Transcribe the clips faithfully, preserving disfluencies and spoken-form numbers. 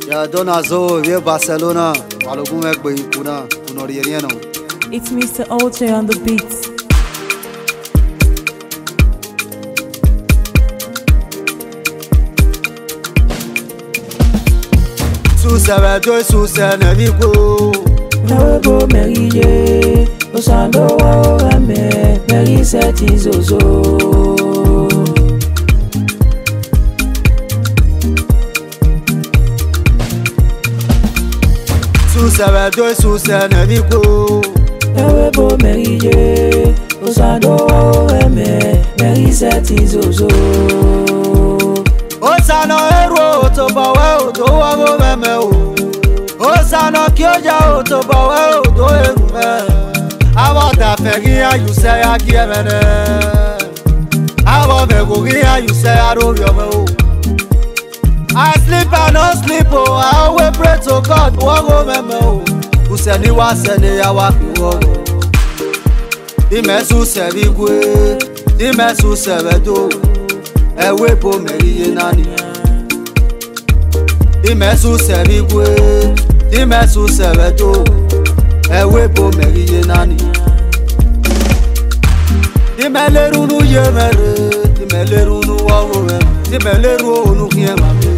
Ya dona zo vie Barcelona. Walogun egbe ikuna kunori erieno. It's Mister Olche on the beats. Susebe do susene vigo. Nawebo meriye, osando wa eme, meri seti zozo. Susebe do susene vigo. Nawebo meriye, osando wa eme, meri seti zozo. Osano ero to bawe to wago meme o. Osano kioja o to bawe to eru me. Abo da fegi ya you say akiemene. Abo me go ya you say arobio me o. I sleep and no sleep o. I always pray to God wago meme o. Useni wa sene ya wa kiwogo. Dime su sebi gwe, dime su sebedo. Ewe bo meriye nani. Dime su sebi gwe, dime su sebedo. Ewe bo meriye nani. Dime leru nu ye mere, dime leru nu wawo me, dime leru onu kien mame.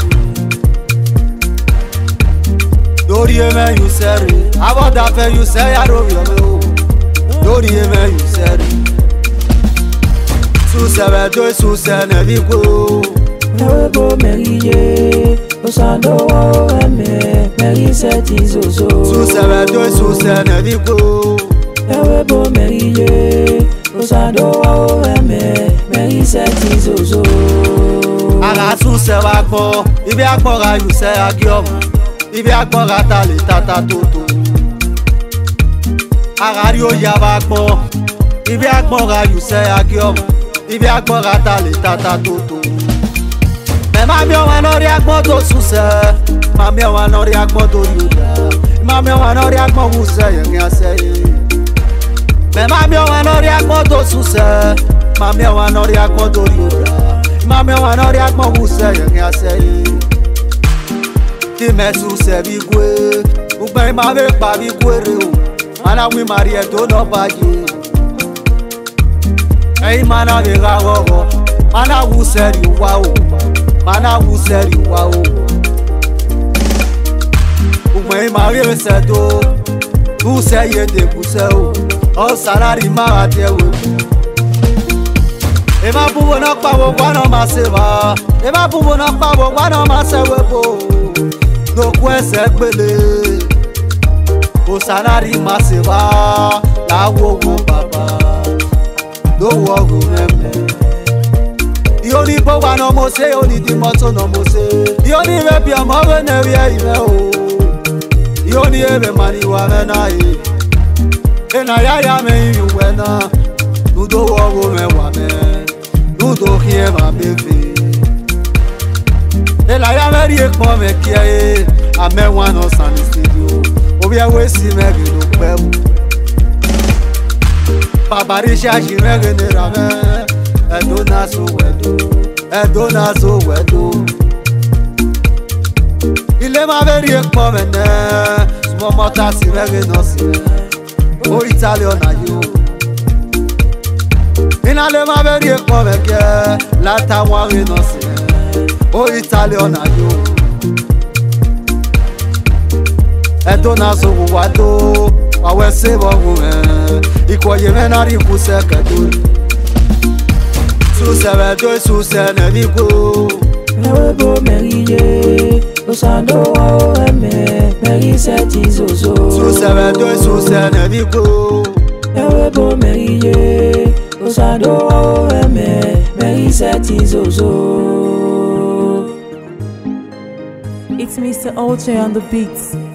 Dori eme you seri, aboda fe you say arobi ome o. Dori eme you seri. Susebe do susene vigo. Nawebo meriye, osando wa eme, meri seti zozo. Susebe do susene vigo. Nawebo meriye, osando wa eme, meri seti zozo. Ara susebe akpo, ibi akpo ra you say agiom. Ibi akpo ra tali tata toto. Ara rio yaba akpo, ibi akpo ra you say agiom. Ibi akpo ra tali tata toto. Me mami o wanori akpo to suse, mami o wanori akpo to yuda, mami o wanori akpo wuse yengi aseye. Me mami o wanori akpo to suse, mami o wanori akpo to yuda, mami o wanori akpo wuse yengi aseye. Dime suse bigwe, ugbe ma ve pa bigwe re o, mana wi mari e to no baje. Hey mana ve ga gogo, mana wuse ri wa o. Mana wuseri wa o. Umwe mari sedo. Wuse ye de buse o. O salary ma ate we. E ma buwo na pa wo kwa na ma se ba. E ma buwo na pa wo kwa na ma se we bo. No ku ese gbele. O salary ma se ba. La wo wo baba. Do wo go meme. Yoni bo wa no mo se, yoni di moto no mo se. Yoni me bi mo we ne wi ime o. Yoni ebe mani wa me na e. E na ya ya me yu we na. Nu do wo wo me wa me. Nu do hie ma me fe. E la ya me ri e ko me ki e. A me wa no san studio. Obi e we si me bi no pe mu. Baba ri sha ji me ge ne ra me. Edo na so wedo, edo na so wedo. Ile ma veri ekpo mene, sumo mota si rege no si me. O Italian na yo. Ina le ma veri ekpo meke, lata wari no si me. O Italian na yo. Edo na so wado, wawe se bogu me. Iko ye me na ripuse kaduri. Susebe do susene vigo. Nawebo meriye, osando wa eme, meri seti zozo. Susebe do susene vigo. Nawebo meriye, osando wa eme, meri seti zozo. It's Mister Olche on the beats.